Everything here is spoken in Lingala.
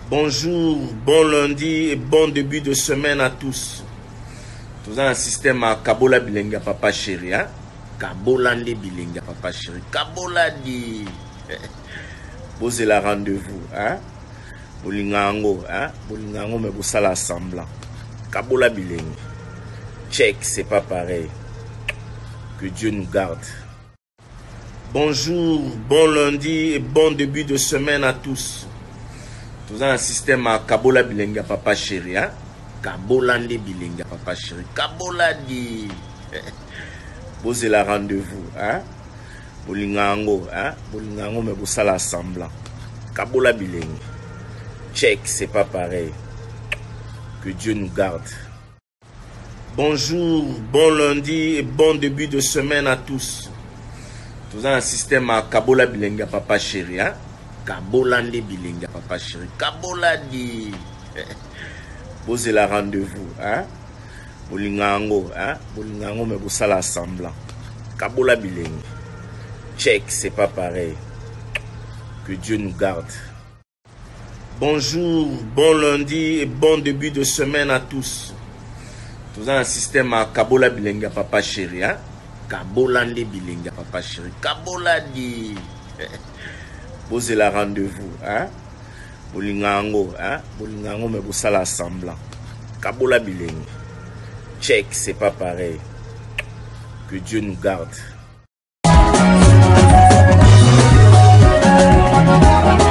Bonjour, bon lundi et bon début de semaine à tous. Nous avons un système à Kabola Bilenga Papa Chéri. Kabola Ndi Bilenga Papa Chéri. Kabola Di. Posez la rendez-vous. Bolingango. Bolingango, mais vous savez l'assemblant. Kabola Bilenga. Check, c'est pas pareil. Que Dieu nous garde. Bonjour, bon lundi et bon début de semaine à tous. Nous avons un système à Kabola Bilenga Papa Chéri. Kabola Ndi Bilenga Papa Chéri. Kabola Di. Posez la rendez-vous. Bolingango. Bolingango, mais vous savez l'assemblant. Kabola Bilenga. Check, c'est pas pareil. Que Dieu nous garde. Bonjour, bon lundi et bon début de semaine à tous. Nous avons un système à Kabola Bilenga Papa Chéri. Kabola Ndi Bilenga Papa Chéri. Kabola Di. Posez la rendez-vous. Bolingango. Bolingango, mais vous savez l'assemblant. Kabola Bilenga. Check, c'est pas pareil. Que Dieu nous garde. Bonjour, bon lundi et bon début de semaine à tous. Nous avons un système à Kabola Bilenga Papa Chéri. Kabola Ndi Bilenga Papa Chéri. Kabola Di. Posez la rendez-vous. Bolingango. Bolingango, mais vous savez l'assemblant. Kabola Bilenga. Check, c'est pas pareil. Que Dieu nous garde.